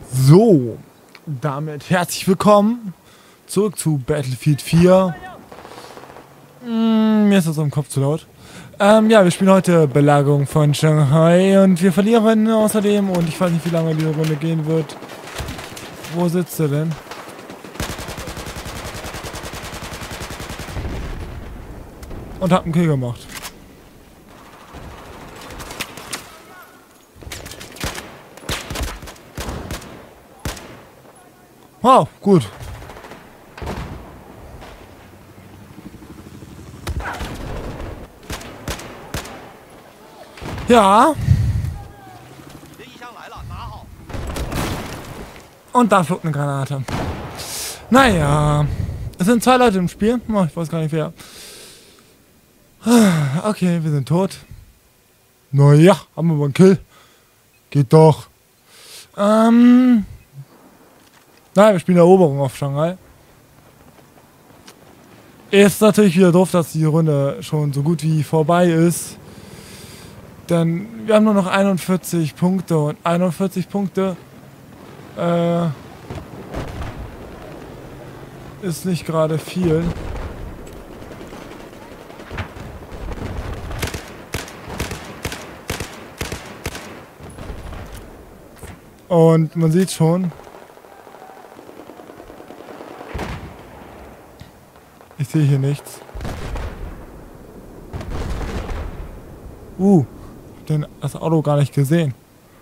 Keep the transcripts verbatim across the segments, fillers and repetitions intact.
So, damit herzlich willkommen zurück zu Battlefield vier. Hm, mir ist das im Kopf zu laut. Ähm, ja, wir spielen heute Belagerung von Shanghai und wir verlieren außerdem und ich weiß nicht, wie lange diese Runde gehen wird. Wo sitzt er denn? Und hab einen Kill gemacht. Wow, gut. Ja. Und da flog eine Granate. Naja. Es sind zwei Leute im Spiel. Oh, ich weiß gar nicht wer. Okay, wir sind tot. Naja, haben wir wohl einen Kill. Geht doch. Ähm... Nein, wir spielen Eroberung auf Shanghai. Ist natürlich wieder doof, dass die Runde schon so gut wie vorbei ist. Denn wir haben nur noch einundvierzig Punkte und einundvierzig Punkte äh, ist nicht gerade viel. Und man sieht schon, ich sehe hier nichts. Uh, hab den, das Auto gar nicht gesehen.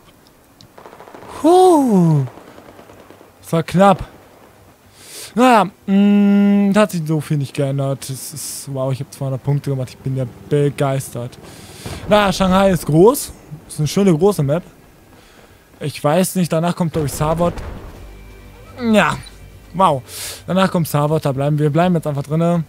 Huh, das war knapp. Naja, mh, hat sich so viel nicht geändert. Es ist, wow, ich habe zweihundert Punkte gemacht. Ich bin ja begeistert. Naja, Shanghai ist groß. Ist eine schöne große Map. Ich weiß nicht, danach kommt, glaube ich, Savot. Ja. Wow. Danach kommt Savot, da bleiben wir. bleiben jetzt einfach drinne.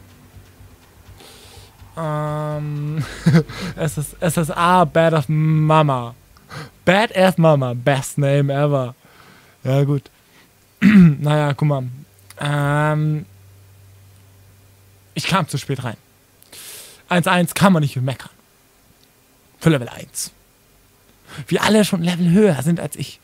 Ähm. S S A Badass Mama. Badass Mama. Best name ever. Ja, gut. Naja, guck mal. Ähm. Ich kam zu spät rein. eins eins kann man nicht meckern. Für Level eins. Wir alle schon Level höher sind als ich.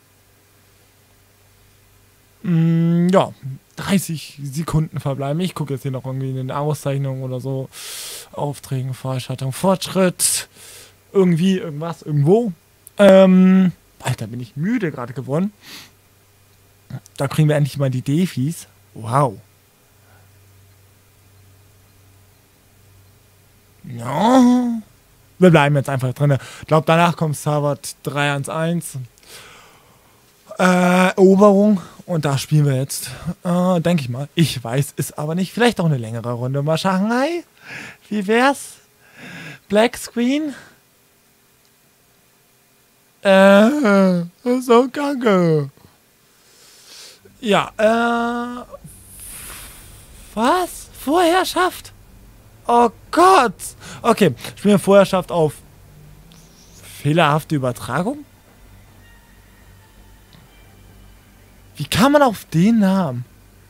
Mm, ja. dreißig Sekunden verbleiben. Ich gucke jetzt hier noch irgendwie in den Auszeichnungen oder so. Aufträgen, Freischaltung, Fortschritt. Irgendwie, irgendwas, irgendwo. Ähm, Alter, bin ich müde gerade geworden. Da kriegen wir endlich mal die Defis. Wow. Ja. Wir bleiben jetzt einfach drin. Ich glaube, danach kommt Savot drei eins eins. Äh, Eroberung. Und da spielen wir jetzt, äh, denke ich mal. Ich weiß es aber nicht. Vielleicht auch eine längere Runde. Mal Shanghai. Wie wär's? Black Screen? Äh, so kacke. Ja, äh. Was? Vorherrschaft? Oh Gott. Okay, spielen wir Vorherrschaft auf fehlerhafte Übertragung? Wie kann man auf den Namen?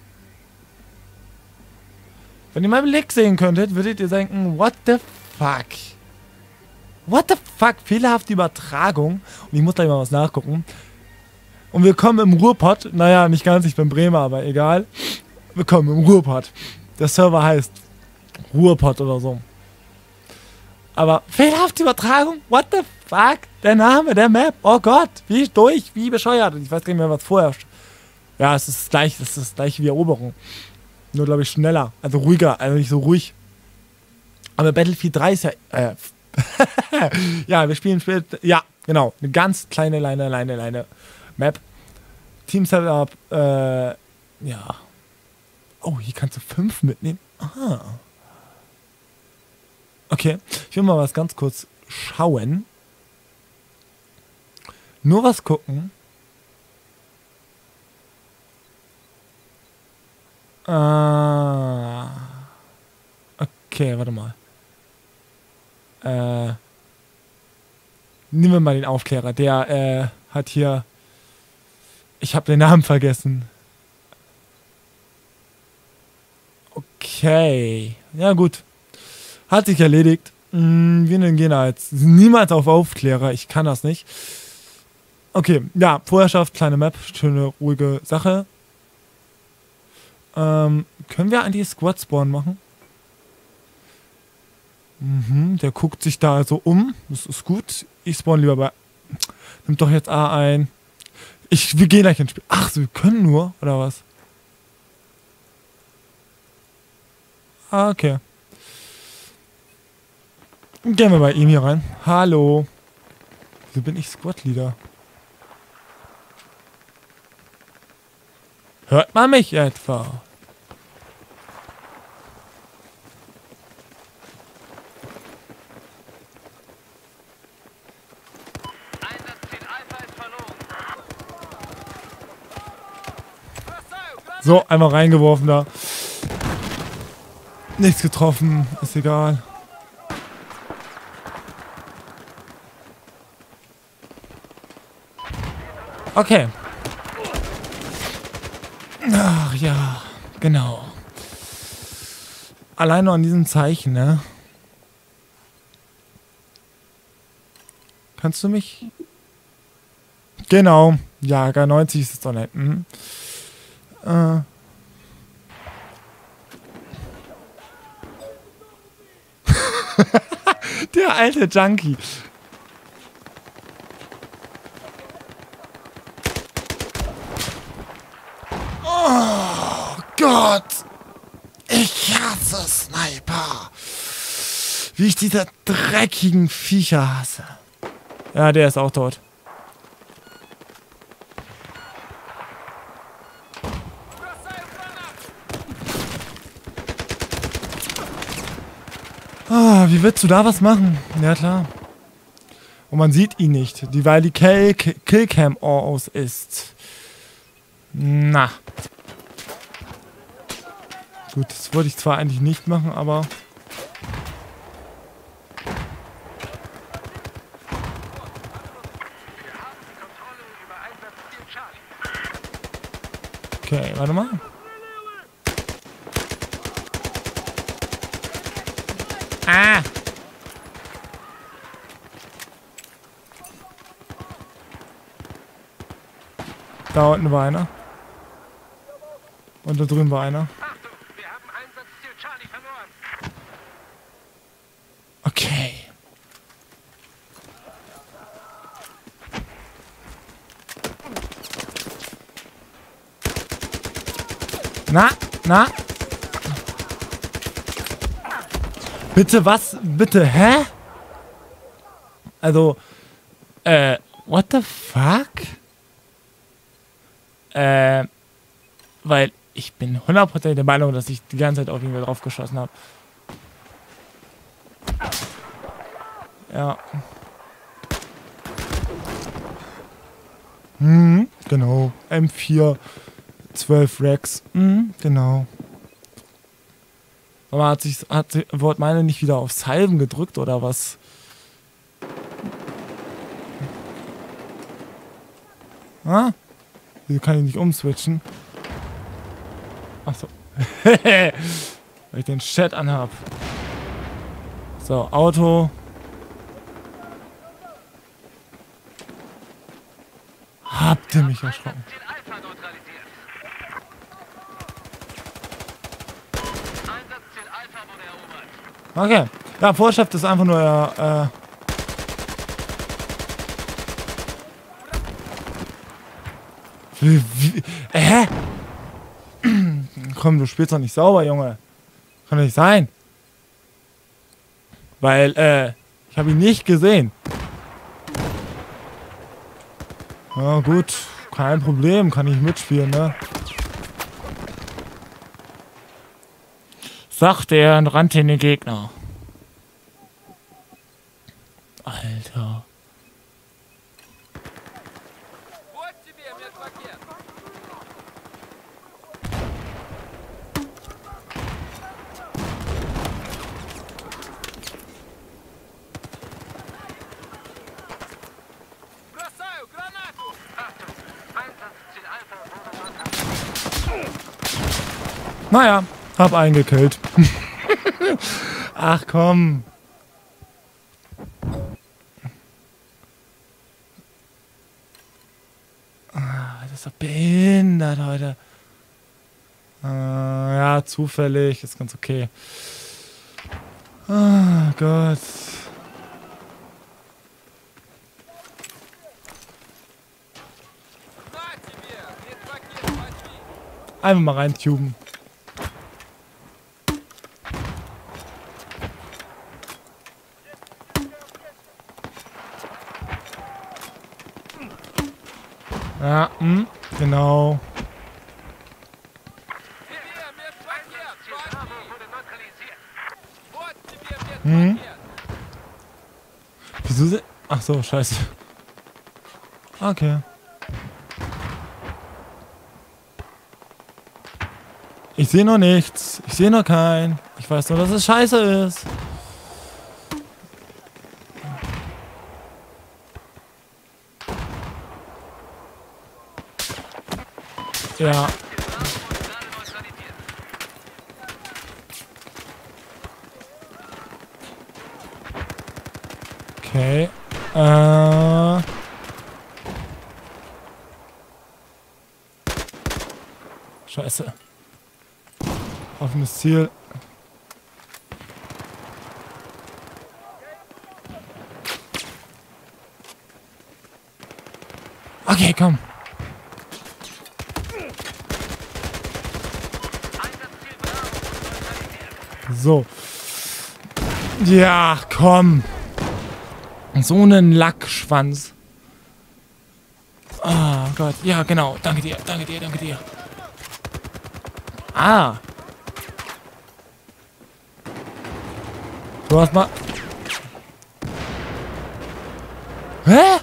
Wenn ihr meinen Blick sehen könntet, würdet ihr denken, what the fuck? What the fuck? Fehlerhafte Übertragung. Und ich muss gleich mal was nachgucken. Und wir kommen im Ruhrpott. Naja, nicht ganz, ich bin Bremer, aber egal. Wir kommen im Ruhrpott. Der Server heißt Ruhrpott oder so. Aber fehlerhafte Übertragung? What the fuck? Der Name der Map? Oh Gott, wie durch, wie bescheuert. Ich weiß gar nicht mehr, was vorher. Ja, es ist gleich, es ist das gleiche wie Eroberung. Nur, glaube ich, schneller. Also ruhiger, also nicht so ruhig. Aber Battlefield drei ist ja. Äh, ja, wir spielen spät. Ja, genau. Eine ganz kleine, kleine, kleine, kleine Map. Team Setup. Äh, ja. Oh, hier kannst du fünf mitnehmen. Aha. Okay. Ich will mal was ganz kurz schauen. Nur was gucken. Ah. Okay, warte mal. Äh. Nehmen wir mal den Aufklärer. Der, äh, hat hier. Ich habe den Namen vergessen. Okay. Ja, gut. Hat sich erledigt. Hm, wir gehen da jetzt niemals auf Aufklärer. Ich kann das nicht. Okay, ja, Vorherrschaft, kleine Map, schöne, ruhige Sache. Ähm, können wir eigentlich Squad Spawn machen? Mhm, der guckt sich da so um. Das ist gut. Ich spawn lieber bei... Nimm doch jetzt A ein. Ich, wir gehen gleich ins Spiel. Ach, so, wir können nur, oder was? Ah, okay. Gehen wir bei ihm hier rein. Hallo. Wieso bin ich Squad-Leader? Hört man mich etwa? So, einmal reingeworfen da. Nichts getroffen, ist egal. Okay. Ach ja, genau. Allein nur an diesem Zeichen, ne? Kannst du mich? Genau. Ja, G neunzig ist es doch nicht. Mhm. Äh. Der alte Junkie. Oh Gott. Ich hasse Sniper. Wie ich diese dreckigen Viecher hasse. Ja, der ist auch tot. Ah, wie willst du da was machen? Ja, klar. Und man sieht ihn nicht, die, weil die Kill Killcam aus ist. Na. Gut, das wollte ich zwar eigentlich nicht machen, aber... Okay, warte mal. Ah! Da unten war einer. Und da drüben war einer. Okay. Na, na. Bitte was? Bitte, hä? Also, äh, what the fuck? Äh, weil ich bin hundertprozentig der Meinung, dass ich die ganze Zeit auf ihn drauf geschossen habe. Ja. Hm, genau. M vier, zwölf Rex. Hm, genau. Aber hat sich, hat Wort meine nicht wieder auf Salven gedrückt oder was? Ah? Wieso kann ich nicht umswitchen? Achso. Weil ich den Chat anhab. So, Auto. Habt ihr mich erschrocken? Okay. Ja, Vorschrift ist einfach nur, äh... Wie, wie, äh, hä? Komm, du spielst doch nicht sauber, Junge. Kann doch nicht sein. Weil, äh, ich habe ihn nicht gesehen. Ja, gut. Kein Problem. Kann ich mitspielen, ne? Sagt er und rannte in den Gegner. Alter. Naja, hab eingekillt. Ach komm. ist doch behindert heute. Äh, ja, zufällig. Ist ganz okay. Oh Gott. Einfach mal reintuben. Ja, hm, genau. Hm? Wieso se- Ach so, scheiße. Okay. Ich sehe noch nichts. Ich sehe noch keinen. Ich weiß nur, dass es scheiße ist. Ja. Okay. Äh. Scheiße. Offenes Ziel. Okay, komm. So. Ja, komm. So einen Lackschwanz. Oh Gott. Ja, genau. Danke dir, danke dir, danke dir. Ah. Du hast mal... Hä?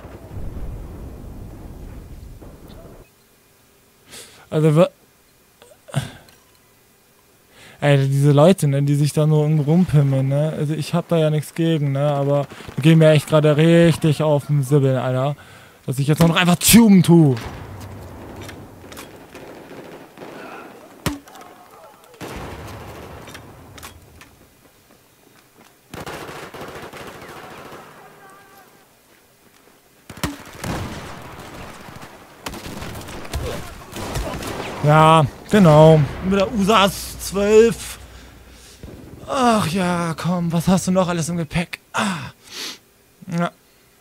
Also, wir... Ey, diese Leute, ne, die sich da nur irgendwo rumpimmeln, ne? Also ich hab da ja nichts gegen, ne? Aber die gehen mir echt gerade richtig auf den Sibbeln, Alter. Dass ich jetzt nur noch einfach tuben tue. Ja, genau. Mit der U S A S zwölf. Ach ja, komm, was hast du noch alles im Gepäck? Ah. Ja.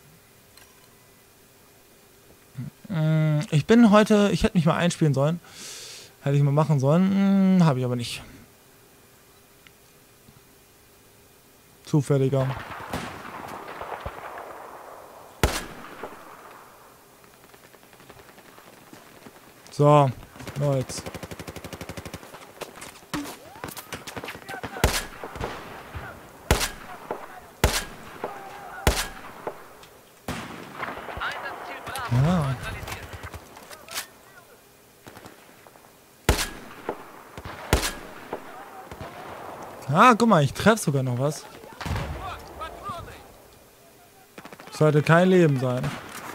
Ich bin heute, ich hätte mich mal einspielen sollen. Hätte ich mal machen sollen. Hm, habe ich aber nicht. Zufälliger. So, Leute. Ja. Ah, guck mal, ich treffe sogar noch was. Sollte kein Leben sein.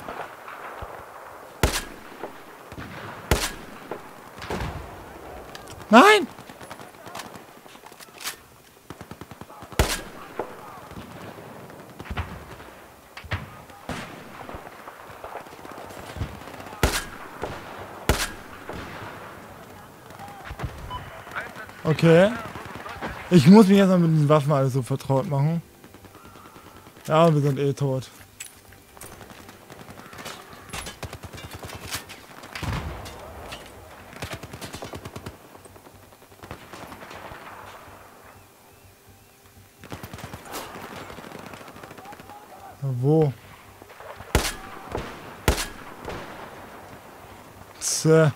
Nein! Okay. Ich muss mich erstmal mit den Waffen alles so vertraut machen. Ja, wir sind eh tot. Wo? Tse.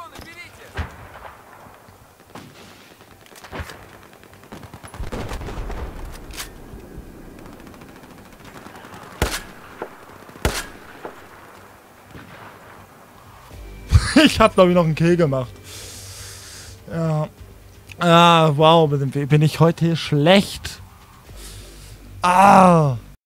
Ich hab, glaube ich, noch einen Kill gemacht. Ja. Ah, wow, bin, bin ich heute schlecht. Ah.